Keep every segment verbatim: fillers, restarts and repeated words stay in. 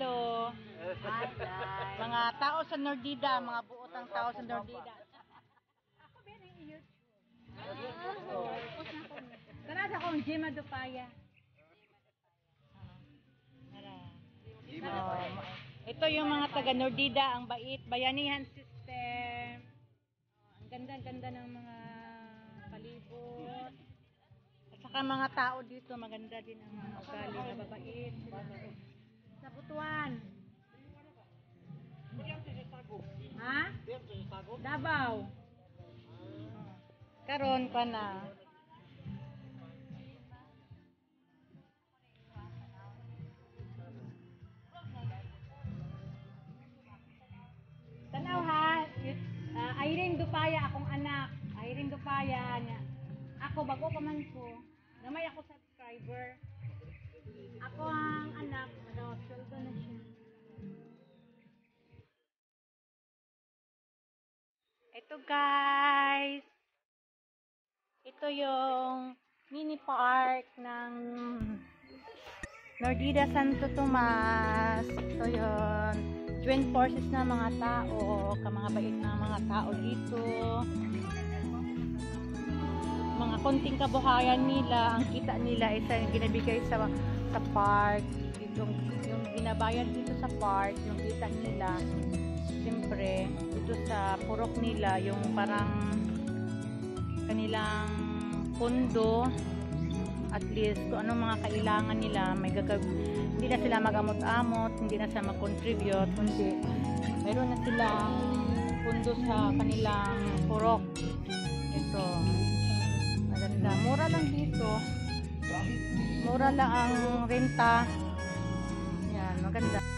Hello. Mga tao sa Nordida, mga buotang tao sa Nordida. Ako ba yung YouTube? Tara sa kong Jima Dupaya. Oh, ito yung mga taga Nordida, ang bait, bayanihan system. Oh, ang ganda-ganda ng mga palibot. At saka mga tao dito, maganda din ang mga ugali, mababait. Sa Butuan. Ha? Davao. Karon pa na. Tanaw ha, uh, Irene Dupaya akong anak. Irene Dupaya niya. Ako bago ko man ko. Namay ako subscriber. Ako ang anak, ano, sweldo na siya. Ito guys. Ito yung mini park ng Nordida Santo Tomas. Ito yun. Joint forces ng mga tao, ka mga bait ng mga tao dito. Mga konting kabuhayan nila, ang kita nila isa yung ginabigay sa sa park. Yung, yung ginabayad dito sa park, yung kita nila. Siyempre, dito sa purok nila, yung parang kanilang pundo, at least kung anong mga kailangan nila, may gagawin. Hindi na sila magamot-amot, hindi na sila mag-contribute, kundi meron na silang pundo sa kanilang purok. Ito, maganda. Mura lang dito. Mura lang ang renta. Yan, maganda.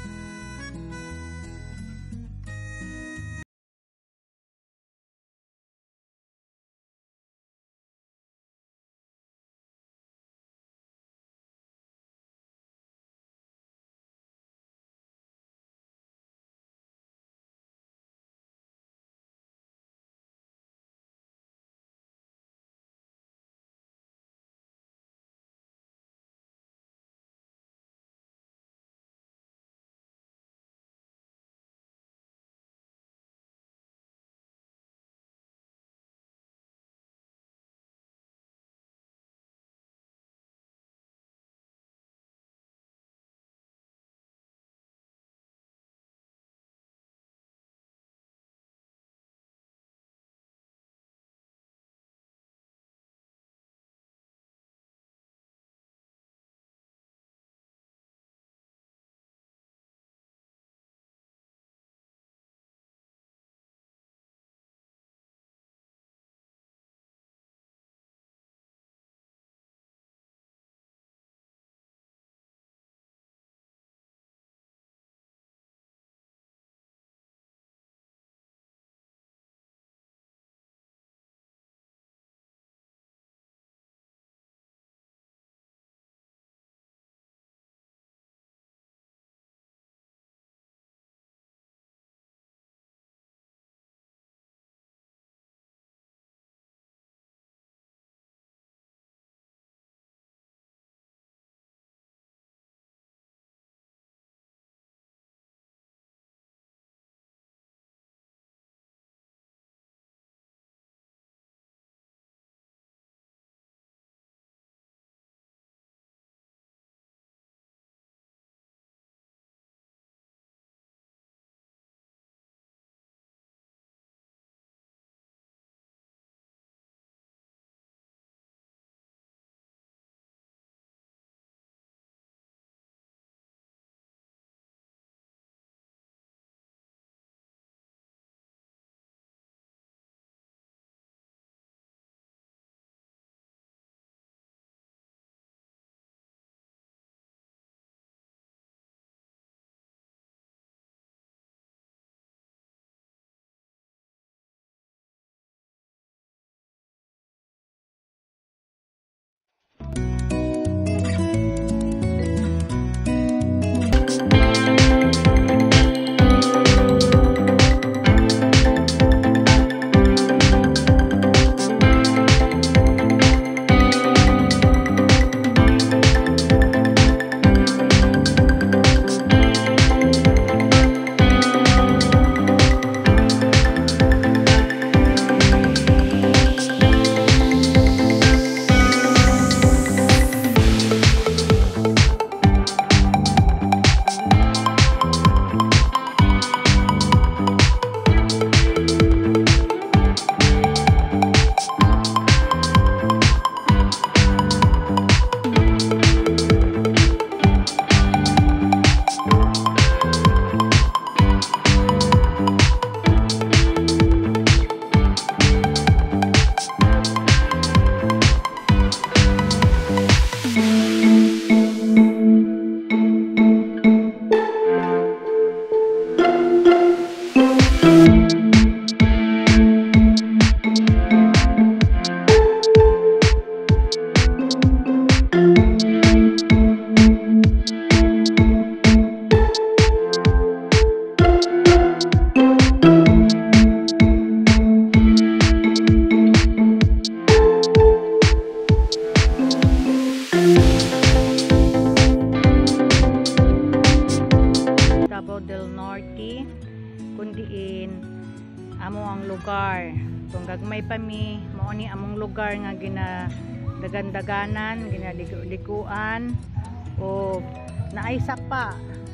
amo ang lugar. Kung gagmay pa mi, mao ni among lugar nga gina dagan-daganan, ginalikuan o naay sapa.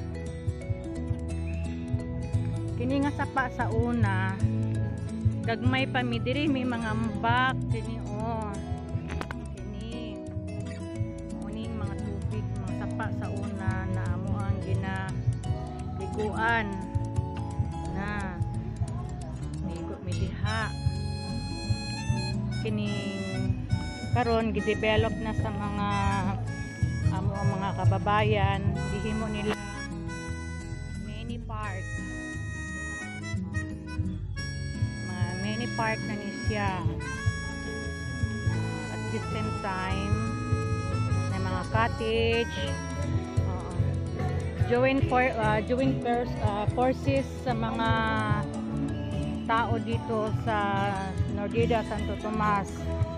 Kini nga sapa sa una, gagmay pa mi diri may mga ambak kini oh. Kini muning mga tubig, mga sapa sa una na amo ang ginalikuan na migo mi diha. Kining karon gi-develop na sa mga amo ang mga kababayan, gihimo nila mini park. Mga mini park na ni siya. Uh, at the same time, may mga cottage. Uh, join for uh, join first uh, forces sa mga tao dito sa Nordida, Santo Tomas.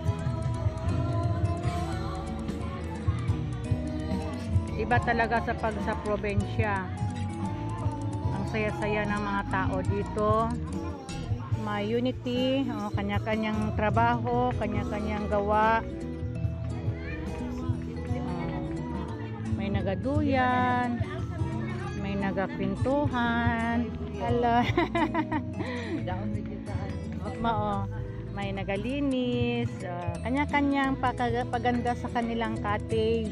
Iba talaga sa pag sa probinsya. Ang saya-saya ng mga tao dito. May unity, oh, kanya-kanyang trabaho, kanya-kanyang gawa. Uh, may nagaduyan, may nagapintuhan. Hello. Mao, may nagalinis, uh, kanya-kanyang paganda sa kanilang cottage.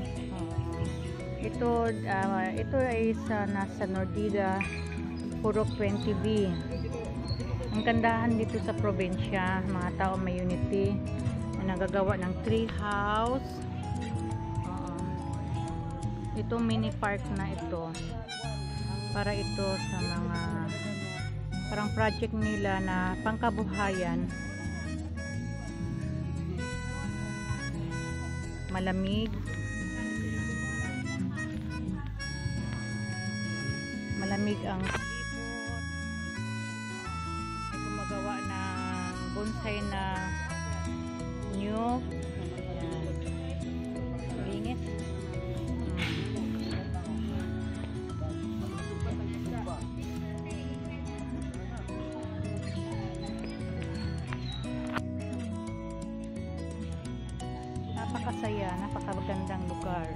Ito uh, ito ay sa nasa Nordida, Purok twenty B. Ang kandahan dito sa probinsya, mga tao may unity na nagagawa ng tree house. Uh, ito mini park na ito para ito sa mga parang project nila na pangkabuhayan. Malamig. Malamig ang palibot. May gumagawa ng bonsai na new. Ayan. Linis. Napakasaya, napakagandang lugar.